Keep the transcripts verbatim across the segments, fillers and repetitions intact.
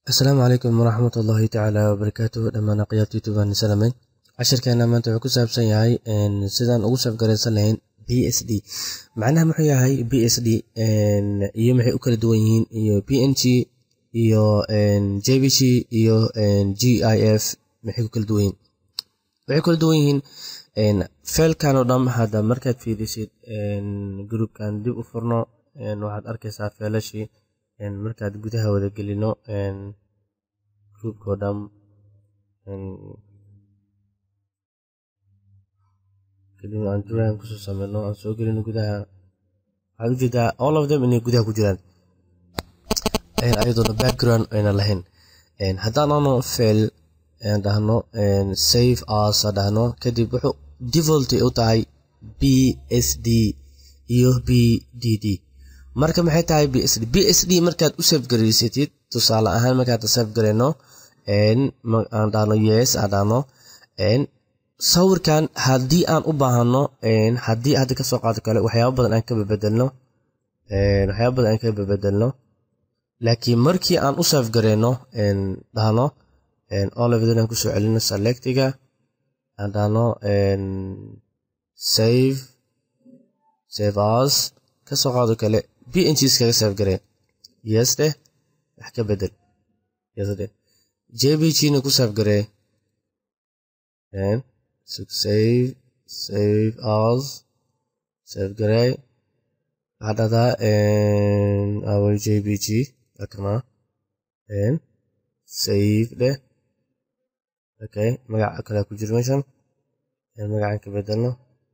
السلام عليكم ورحمة الله تعالى وبركاته. لما قيادة يوتيوب aan salaamay casharkeena maanta wuxuu ku saabsan yahay in sidaan ugu safgaraysan lahayn B S D. macnaha muxuu yahay B S D iyo maxay u kala duwan yihiin iyo P N G iyo J P G iyo G I F maxay ku kala duwan yihiin waxay kala duwan yihiin in failkan oo dhan hada markaad fiirisid groupkan dib u furno waxaad arkaysaa failashii markaad gudaha wada gelino groupka dhan kadib aan duraan ku soo sameeyno aan soo gelino gudaha waxaad ujeedaa all of them inay gudaha ku jiraan ayadoo background ayna lahayn haddaan ano fail dhahno save as dhahno kadib wuxuu default u tahay B S D iyo B D D. marka maxay tahay B S D? B S D markaad u save gareysatid tusaale ahaan markaad save gareyno een aan dhahno yes aan dhahno een sawirkan haddii aan u baahano een haddii aad ka soo qaado kale waxyaabo badan aan ka bedelno een waxyaabo badan aan ka bedelno laakiin markii aan u save gareyno een dhahno een all of them ku soo celino selectiga aan dhahno een save save as ka soo qaado kale P N G iskaga save garee yes de wax ka bedel yes de J P G na ku save garee and so save save as save garee hadada and our J P G akana and save de okay magaca kale ku jiro meeshan and magaca ka bedelno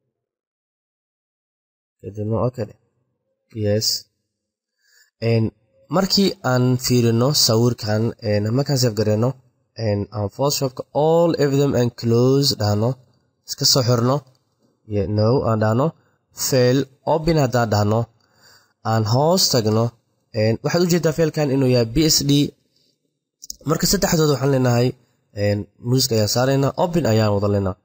kadibna okay yes and markii aan fiirino sawirkan and markaan save gareyno and aan Photoshop all of them and close dhahno iska soo xirno yeah no aan dhahno fail open haddaan dhahno aan hoos tagno and waxaad ujeedaa failkan inuu yahay B S D. marka saddexdooda waxaan leenahay and muuska ayaan saaraynaa open ayaan wada leenaa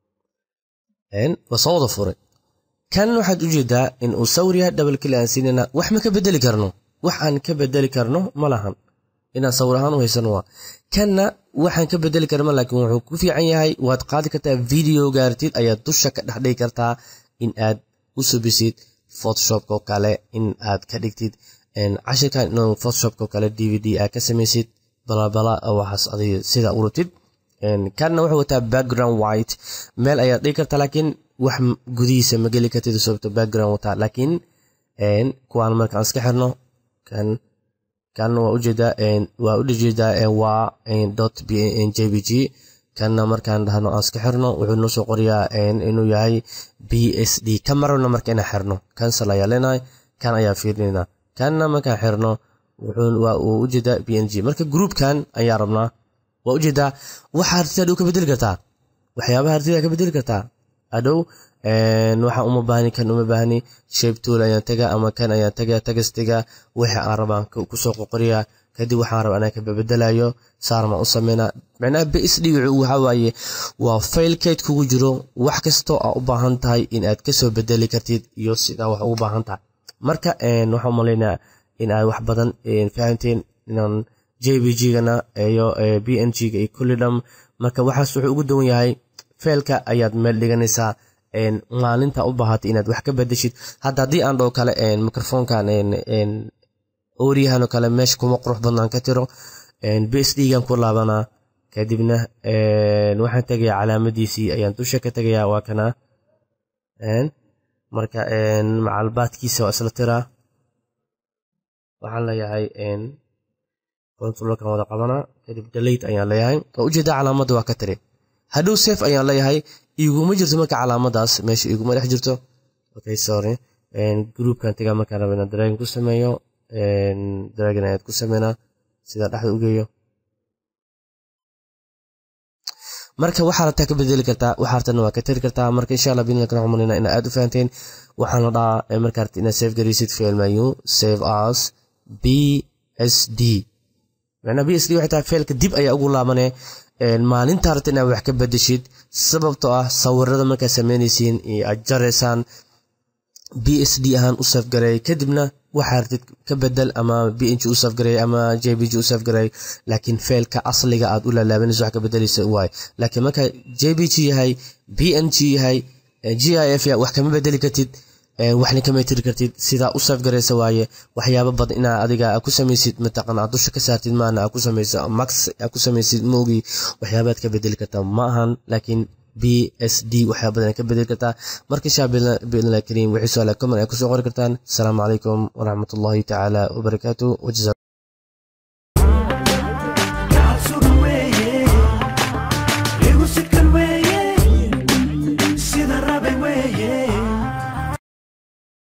and wasoo wada furay kan waxaad ujeedaa in uu sawir yahay double click aan siinayna wax ma ka bedeli karno wax aan ka bedeli karno ma lahan inaan sawir ahaan u haysano waa kanna waxaan ka bedeli karno laakiin wuxuu ku fiican yahay waad qaadi kartaa video gaartid ayaad dusha ka dhex dhigi kartaa in aad u subisid Photoshop ko kale in aad ka dhigtid in casharkan in Photoshop ko kale D V D aad ka samaysid bala bala waxaas adiga sida u rutid in kanna wuxuu wataa background white meel ayaad dhigi kartaa laakiin wax gudihiisa ma geli kartid sababtoo background wataa laakiin een kuwaan markaan iska xirno kan kan waa ujeedaa een waa u jeedaa een waa een dot b n J P G kanna markaan dhahno aan iska xirno wuxuu noo soo qoriyaa een inuu yahay B S D kamarana markaan xirno cancel ayaa leenahay kan ayaa fiirinayna kanna markaan xirno wuxuu waa u ujeedaa P N G. marka groupkan ayaa rabnaa waa ujeedaa waxa hartida ka bedeli kartaa waxyaabaha hartida ka bedeli kartaa adow een waxa uma baahni kan uma baahni shape tool ayaan taga ama kan ayaan taga tagastiga waxa aan rabaan ku soo qoqoriya kadib waxaan rabaa inaan ka bedelayo saarma u sameeyna macnaha B S D waxa waaye waa file kit kugu jiro wax kasto oo u baahan tahay in aad ka soo bedeli kartid iyo sida wax ugu baahan tahay. marka een waxa maleynaa in ay wax badan in fahanteen inaan J P G gana iyo P N G ga kulli dham marka waxaas wuxuu ugu doon yahay failka ayaad meel dhiganaysaa een maalinta u baahatay inaad wax ka bedeshid hadda hadii aan dhoo kale een microphone-kan een een ooriyahan kale meesh kuma qurux badnaan ka tiro een B S D gan ku laabana kadibna een waxaan tagayaa calaamadiisii ayaan dusha ka tagayaa waa kana een marka een macalbaadkiisa waa isla tira waxaan leeyahay een control-kan wada qabana kadib delete ayaan leeyahay oo ujeedaa calaamadda waa ka tiri hadhow save ayaan leeyahay iguma jirto marka calaamadaas meesha iguma dhex jirto okay sorry and groupkan taga markaan rabo inaan drag ku sameeyo and drag ayaan ku sameeyna sida dhaxda u geeyo marka waxa la ka bedeli kartaa waxa hartana waa ka tiri kartaa marka insha Allah bidna kana xumanina in aad u fahanteen waxaan la dhahaa markaad inaad save gareysid file menu save as B S D macnaha B S D waxa taa failka dib ayaa ugu laabanay maalinta harta inaad wax ka bedeshid sababtoo ah sawirada markaa sameynaysiin iyo aad jareysaan b s d ahaan u save gareey kadibna waxaa rabtid ka bedel ama bng u save gareey ama jpg u save gareey laakiin faylka asliga aad u laalaabanayso wax ka bedelaysa waay laakiin marka jpg yahay bng yahay gif ya wax kama bedeli kartid waxna kama tiri kartid sida u save gareysa waaye waxyaabo badan ina adiga ku sameeysid mataqan aad dusha ka saartid maana ku sameeyso max ku sameeysid moogi waxyaabaad ka bedeli kartaa ma ahan laakiin b s d waxyaabo badan ka bedeli kartaa marka shaabil biilna kariim wixii su'aalo comment ay ku soo qori kartaan assalamu alaykum wa rahmatullahi ta'ala wa barakatuh wa